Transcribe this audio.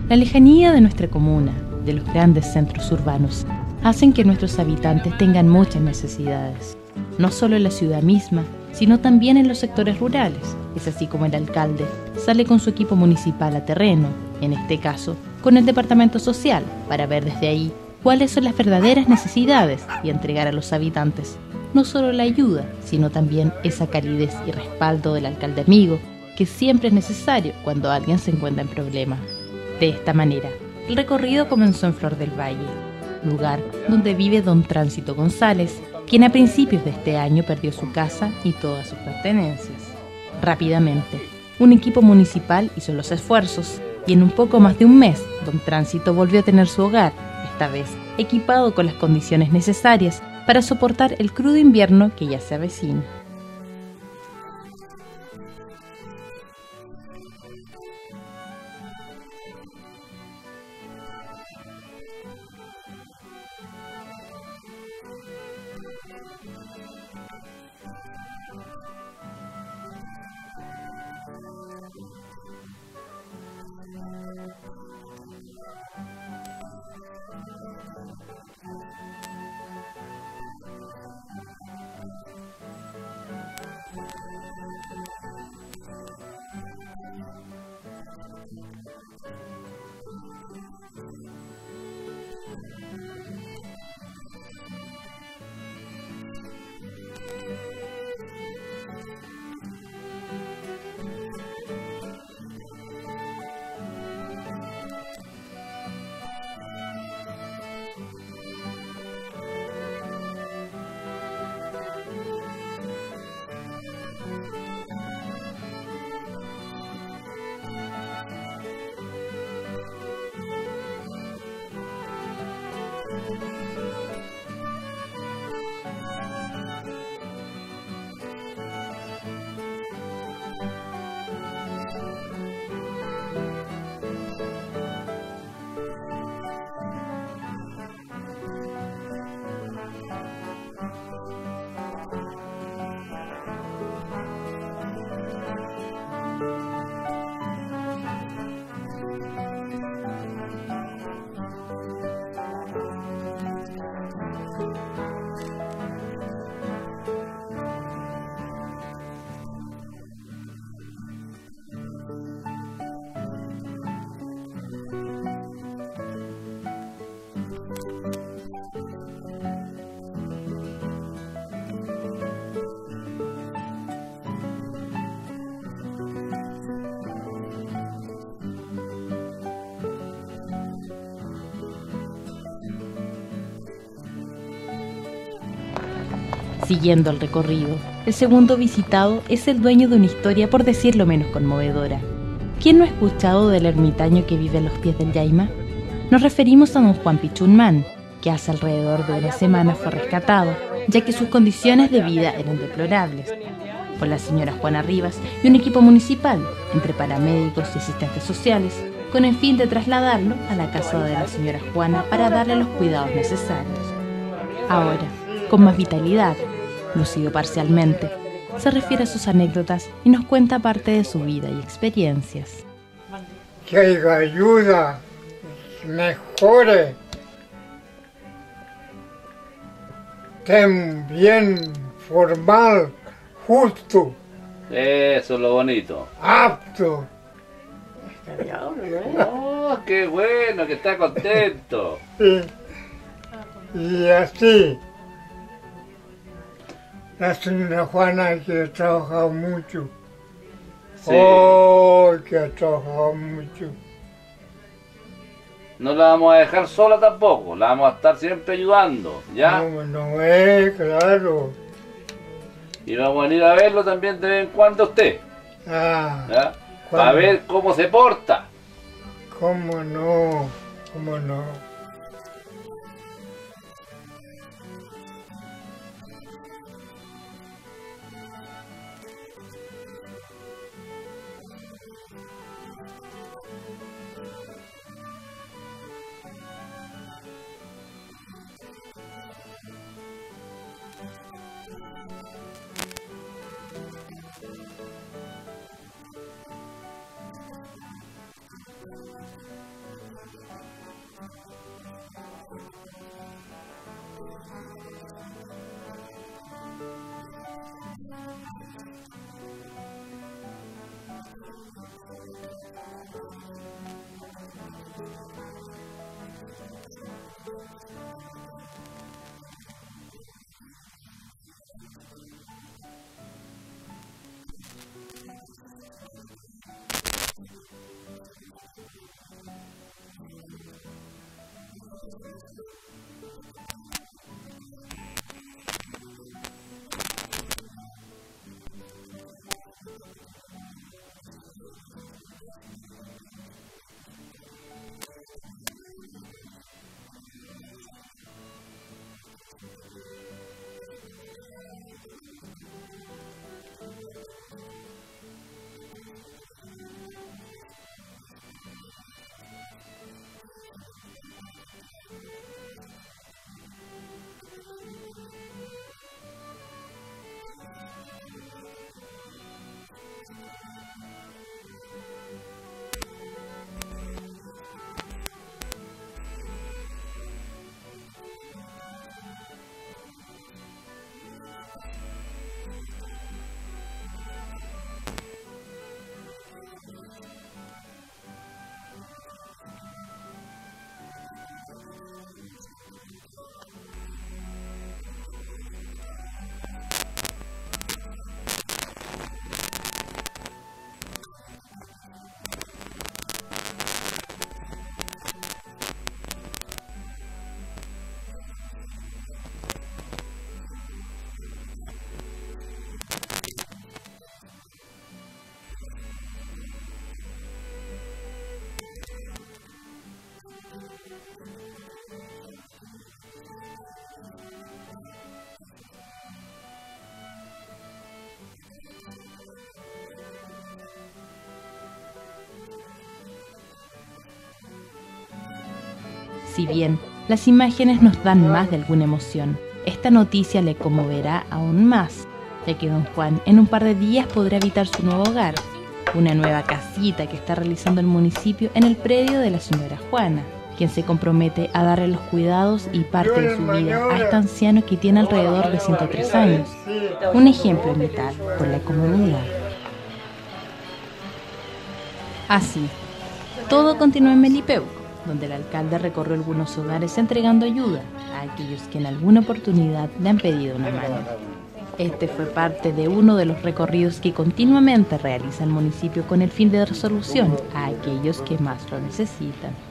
La lejanía de nuestra comuna, de los grandes centros urbanos, hacen que nuestros habitantes tengan muchas necesidades, no solo en la ciudad misma, sino también en los sectores rurales. Es así como el alcalde sale con su equipo municipal a terreno, en este caso con el departamento social, para ver desde ahí cuáles son las verdaderas necesidades y entregar a los habitantes no solo la ayuda, sino también esa calidez y respaldo del alcalde amigo, que siempre es necesario cuando alguien se encuentra en problemas. De esta manera, el recorrido comenzó en Flor del Valle, lugar donde vive don Tránsito González, quien a principios de este año perdió su casa y todas sus pertenencias. Rápidamente, un equipo municipal hizo los esfuerzos y en un poco más de un mes, don Tránsito volvió a tener su hogar, esta vez equipado con las condiciones necesarias para soportar el crudo invierno que ya se avecina. Siguiendo el recorrido, el segundo visitado es el dueño de una historia por decirlo menos conmovedora. ¿Quién no ha escuchado del ermitaño que vive a los pies del Yaima? Nos referimos a don Juan Pichunmán, que hace alrededor de una semana fue rescatado, ya que sus condiciones de vida eran deplorables, por la señora Juana Rivas y un equipo municipal, entre paramédicos y asistentes sociales, con el fin de trasladarlo a la casa de la señora Juana para darle los cuidados necesarios. Ahora, con más vitalidad, lucido parcialmente, se refiere a sus anécdotas y nos cuenta parte de su vida y experiencias. Que haya ayuda, mejore, estén bien formal, justo, Eso es lo bonito. apto. Oh, qué bueno, que está contento. Y así, la señora Juana que ha trabajado mucho. Sí. Oh, que ha trabajado mucho. No la vamos a dejar sola tampoco, la vamos a estar siempre ayudando, ¿ya? No es, claro. Y vamos a venir a verlo también de vez en cuando usted, Ah, ¿ya? ¿cuándo? Para ver cómo se porta. cómo no, cómo no. Si bien las imágenes nos dan más de alguna emoción, esta noticia le conmoverá aún más, ya que don Juan en un par de días podrá habitar su nuevo hogar, una nueva casita que está realizando el municipio en el predio de la señora Juana, quien se compromete a darle los cuidados y parte de su vida a este anciano que tiene alrededor de 103 años, un ejemplo a imitar por la comunidad. Así, todo continúa en Melipeuco, donde el alcalde recorrió algunos hogares entregando ayuda a aquellos que en alguna oportunidad le han pedido una mano. Este fue parte de uno de los recorridos que continuamente realiza el municipio con el fin de dar solución a aquellos que más lo necesitan.